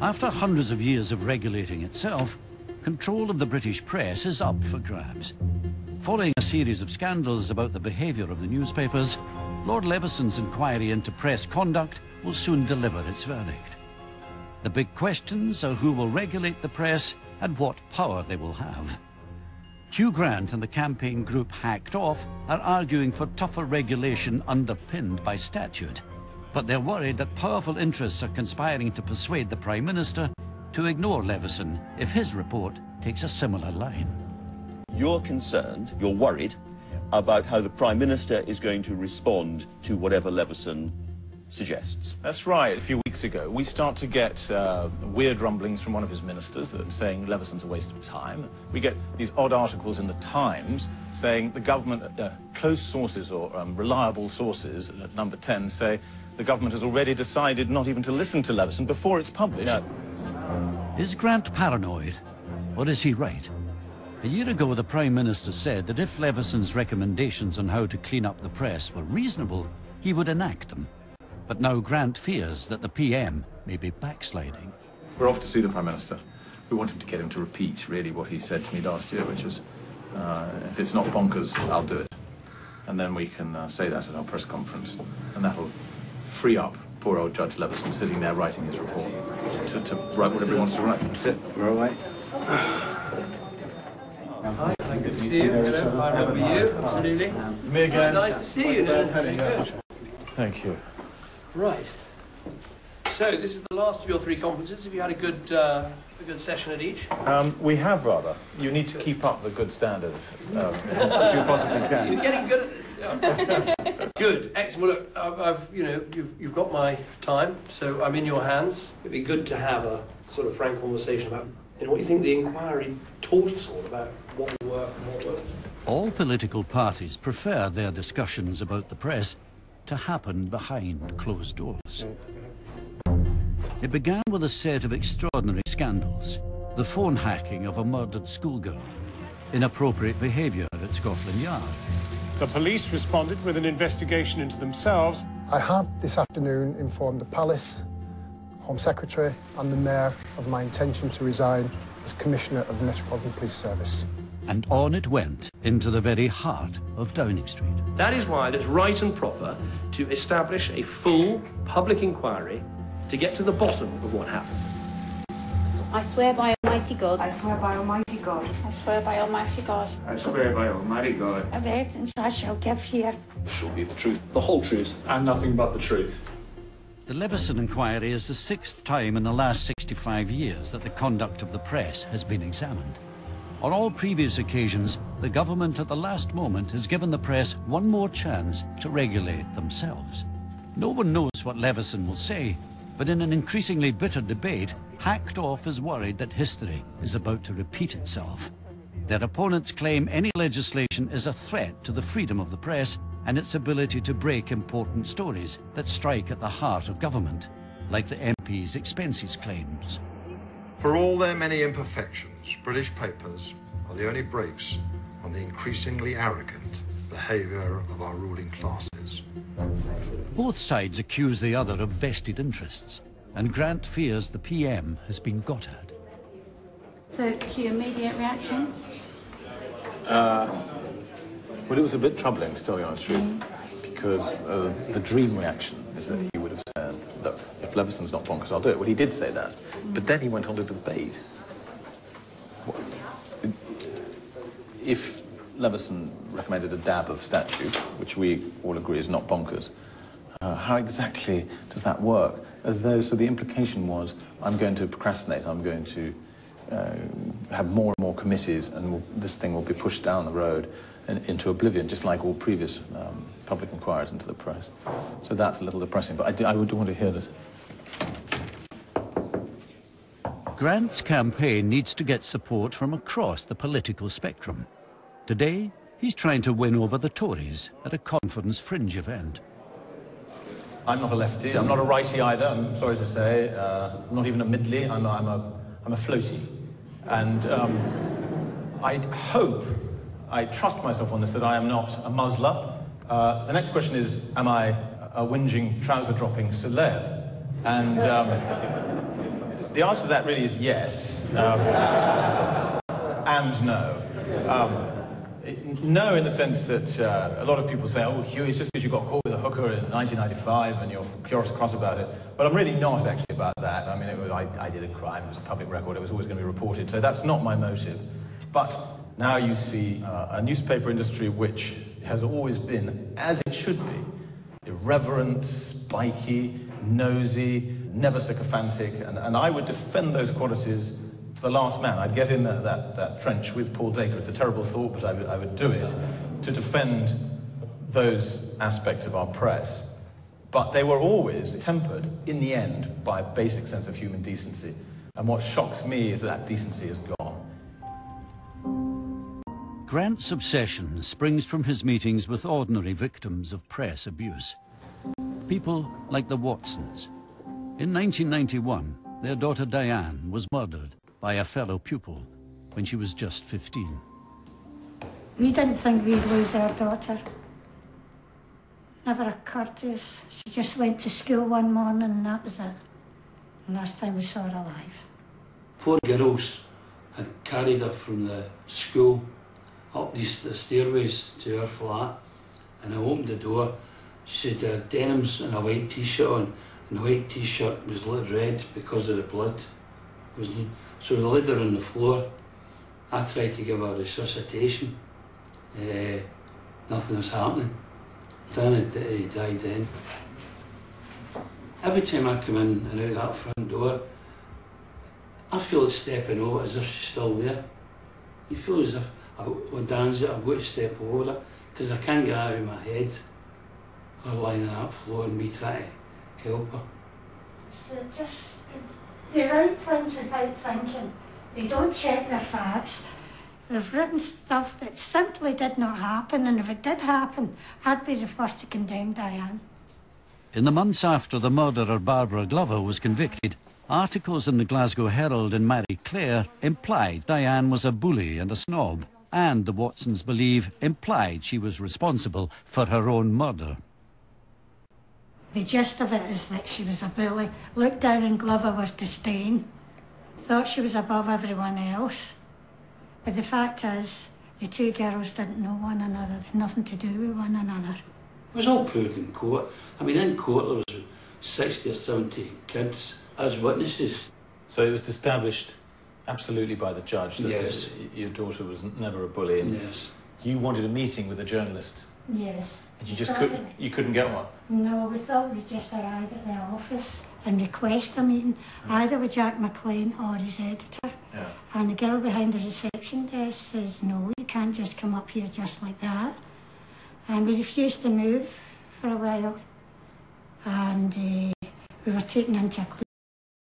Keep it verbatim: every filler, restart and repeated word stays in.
After hundreds of years of regulating itself, control of the British press is up for grabs. Following a series of scandals about the behaviour of the newspapers, Lord Leveson's inquiry into press conduct will soon deliver its verdict. The big questions are who will regulate the press and what power they will have. Hugh Grant and the campaign group Hacked Off are arguing for tougher regulation underpinned by statute, but they're worried that powerful interests are conspiring to persuade the Prime Minister to ignore Leveson if his report takes a similar line. You're concerned, you're worried about how the Prime Minister is going to respond to whatever Leveson suggests. That's right. A few weeks ago, we start to get uh, weird rumblings from one of his ministers that saying Leveson's a waste of time. We get these odd articles in the Times saying the government, uh, close sources or um, reliable sources at number ten say the government has already decided not even to listen to Leveson before it's published. No. Is Grant paranoid, or is he right? A year ago, the Prime Minister said that if Leveson's recommendations on how to clean up the press were reasonable, he would enact them. But now Grant fears that the P M may be backsliding. We're off to see the Prime Minister. We want him to get him to repeat, really, what he said to me last year, which was, uh, if it's not bonkers, I'll do it. And then we can uh, say that at our press conference, and that'll free up poor old Judge Leveson sitting there writing his report to, to write whatever he wants to write. That's it. We're all right. Hi, good to see you. Hello, I remember you, absolutely. Me again. Nice to see you. Very good. Thank you. Right. So this is the last of your three conferences. Have you had a good, uh, a good session at each? Um, we have, rather. You need to keep up the good standard, um, if you possibly can. You're getting good at this. Yeah. Good, excellent. Well, look, I've, I've, you know, you've, you've got my time, so I'm in your hands. It'd be good to have a sort of frank conversation about, you know, what you think the inquiry taught us all about what will work and what won't. All political parties prefer their discussions about the press to happen behind closed doors. It began with a set of extraordinary scandals. The phone hacking of a murdered schoolgirl, inappropriate behaviour at Scotland Yard. The police responded with an investigation into themselves. I have this afternoon informed the Palace, Home Secretary and the Mayor of my intention to resign as Commissioner of the Metropolitan Police Service. And on it went, into the very heart of Downing Street. That is why it's right and proper to establish a full public inquiry to get to the bottom of what happened. I swear by Almighty God. I swear by Almighty God. I swear by Almighty God. I swear by Almighty God. And the evidence I shall give here shall be the truth, the whole truth, and nothing but the truth. The Leveson inquiry is the sixth time in the last sixty-five years that the conduct of the press has been examined. On all previous occasions, the government at the last moment has given the press one more chance to regulate themselves. No one knows what Leveson will say, but in an increasingly bitter debate, Hacked Off is worried that history is about to repeat itself. Their opponents claim any legislation is a threat to the freedom of the press and its ability to break important stories that strike at the heart of government, like the M P's expenses claims. For all their many imperfections, British papers are the only brakes on the increasingly arrogant behaviour of our ruling classes. Both sides accuse the other of vested interests, and Grant fears the P M has been got at. So, Hugh, immediate reaction? Uh, well, it was a bit troubling, to tell you the honest truth, because uh, the dream reaction is that he would have said, look, if Leveson's not bonkers, I'll do it. Well, he did say that, but then he went on to debate. If Leveson recommended a dab of statute, which we all agree is not bonkers, uh, how exactly does that work? As though, so the implication was, I'm going to procrastinate, I'm going to uh, have more and more committees, and we'll, this thing will be pushed down the road and into oblivion, just like all previous um, public inquiries into the press. So that's a little depressing, but I, do, I would want to hear this. Grant's campaign needs to get support from across the political spectrum. Today, he's trying to win over the Tories at a conference fringe event. I'm not a lefty, I'm not a righty either, I'm sorry to say. Uh, not even a middly, I'm a, I'm a, I'm a floaty. And um, I hope, I trust myself on this, that I am not a muzzler. Uh, the next question is, am I a whinging, trouser-dropping celeb? And um, the answer to that really is yes, um, and no. Um, it, no, in the sense that uh, a lot of people say, oh, Hugh, it's just because you got caught with a hooker in nineteen ninety-five and you're curious cross about it. But I'm really not actually about that. I mean, it was, I, I did a crime, it was a public record, it was always going to be reported, so that's not my motive. But now you see uh, a newspaper industry which has always been, as it should be, irreverent, spiky, nosy, never sycophantic, and, and I would defend those qualities to the last man. I'd get in that, that, that trench with Paul Dacre. It's a terrible thought, but I would, I would do it to defend those aspects of our press. But they were always tempered, in the end, by a basic sense of human decency. And what shocks me is that that decency is gone. Grant's obsession springs from his meetings with ordinary victims of press abuse. People like the Watsons. In nineteen ninety-one, their daughter Diane was murdered by a fellow pupil when she was just fifteen. We didn't think we'd lose our daughter. Never occurred to us. She just went to school one morning and that was it. The last time we saw her alive. Four girls had carried her from the school up these, the stairways to her flat, and I opened the door. She had uh, denims and a white t-shirt on, and the white t-shirt was lit red because of the blood. It was, so they laid her on the floor. I tried to give her resuscitation. Uh, nothing was happening. Dan had uh, died then. Every time I come in and out of that front door, I feel like stepping over as if she's still there. You feel as if I, when Dan's there, I've got to step over her because I can't get out of my head. Her lying on that floor and me trying to help her. So just, they write things without thinking. They don't check their facts. They've written stuff that simply did not happen, and if it did happen, I'd be the first to condemn Diane. In the months after the murderer Barbara Glover was convicted, articles in the Glasgow Herald and Marie Claire implied Diane was a bully and a snob, and the Watsons believe implied she was responsible for her own murder. The gist of it is that she was a bully, looked down on Glover with disdain, thought she was above everyone else. But the fact is, the two girls didn't know one another, they had nothing to do with one another. It was all proved in court. I mean, in court there was sixty or seventy kids as witnesses. So it was established absolutely by the judge that yes. your daughter was never a bully. And yes. You wanted a meeting with a journalist. Yes. And you just couldn't, you couldn't get one? No, we thought we'd just arrive at the office and request a meeting, either with Jack McLean or his editor. Yeah. And the girl behind the reception desk says, no, you can't just come up here just like that. And we refused to move for a while. And uh, we were taken into a